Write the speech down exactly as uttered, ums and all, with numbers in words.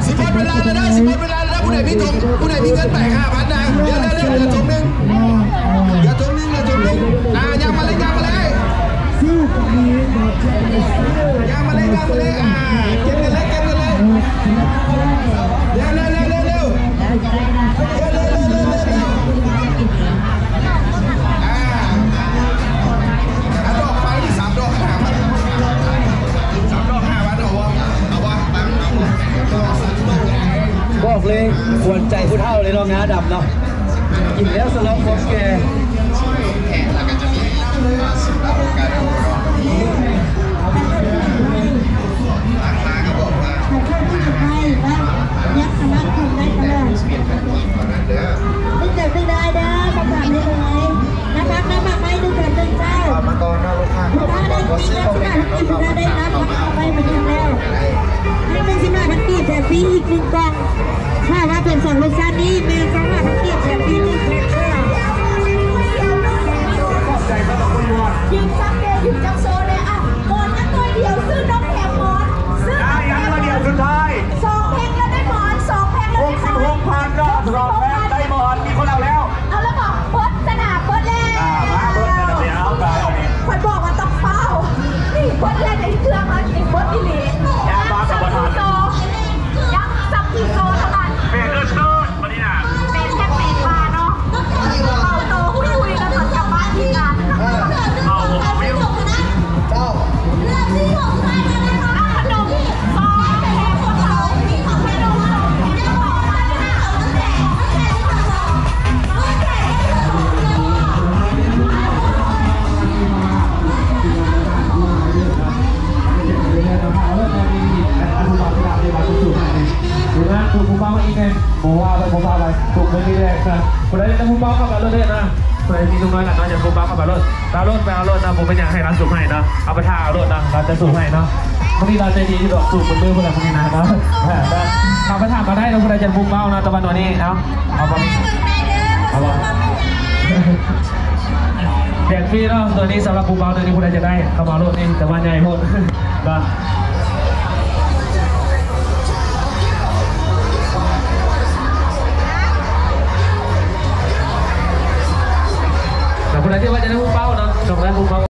สิบหมดเวลาแล้วนะสิบหมดเวลาแล้วผู้ใดมีทงผู้ใดมีเงินแปดห้าพันนะเดี๋ยวเดี๋ยวเดี๋ยวเดี๋ยวทงหนึ่งเดี๋ยวทงหนึ่งเดี๋ยวทงหนึ่งอ่ายังมาเลยยังมาเลยยังมาเลยยังมาเลยอ่าเก็บกันเลยเก็บกันเลยเร็วเร็วเร็วเร็วเร็วเร็วเร็วเร็วเร็วอ่าดอกไฟที่สามดอกห้าพันสามดอกห้าพันเอาวะเอาวะบังบอกเลยควรใจผู้เฒ่าเลยเนาะงาดำเนาะกินแล้วสลบครบแกยักษ์สมัครคนได้ตลอดนึกเกิดนึกได้เด้อคำถามนี้เลยนะคะน้ำมาไม่นึกเกิดนึกเจ้ามาก่อนนะลูกค้าลูกค้าได้กินแล้วสิมาทั้งกินลูกค้าได้น้ำมาเอาไปมากินแล้วให้เป็นสิมาทั้งกินแต่ฟรีอีกหนึ่งกล่องถ้าว่าเป็นสองรสชาตินี้เมย์สองมาทั้งกินแต่ฟรีหนึ่งแพ็คค่ะยิงซักเดย์ยิงจับโซเลยอ่ะหมดนะตัวเดียวซื้อนกแถมหมดซื้อได้ยังตัวเดียวสุดท้ายสองเพลงแล้วได้หมอนสองเพลงแล้วได้หมอนหกพันรอบรอบแล้วได้หมอนมีคนเอาแล้วเอาแล้วบอกเปิดสนามเปิดแล้วมาเปิดแล้วเดี๋ยวเอาไปคนบอกว่าต้องเฝ้านี่เปิดแล้วในเครื่องเขาอีกเปิดอีหลียาบ้าสับปะรดโซยังสับกี่โซเท่านั้นเป็นเลือดเลือดวันนี้นะเป็นแค่เป็นปลาเนาะเอาโตคุยคุยกันก่อนกลับบ้านที่กันเอาวิวเจ้าเรื่องที่ผมใครกันนะคะขนมซอสแต่คนเราที่ของแม่เราเราแม่บอกว่าจะเอาตั้งแต่ตั้งแต่ที่เราตั้งแต่ที่เราดูนะถูกผู้บ้าอีกไงผมว่าไปผมว่าไปถูกไม่ได้เลยนะคนใดจะผู้บ้าเข้าไปรถเลยนะคนใดมีตรงน้อยหลังน้อยจะผู้บ้าเข้าไปรถตารถไปเอารถนะผมเป็นอย่างให้ร้านสูบให้นะเอาไปท่าเอารถนะเราจะสูบให้เนาะบางทีเราใจดีที่ดอกสูบบนมือคนละคนนี้นะครับเอาไปท่ามาได้นะคนใดจะผู้บ้านะตะวันตัวนี้เอาเอาไปเอาไปแจกฟรีเนาะตัวนี้สำหรับผู้บ้าตัวนี้คนใดจะได้เข้ามารถนี่แต่ว่าใหญ่หมดนะคนไหนที่ว่าจะได้ผู้เป้าเนาะจบแล้วผู้เป้า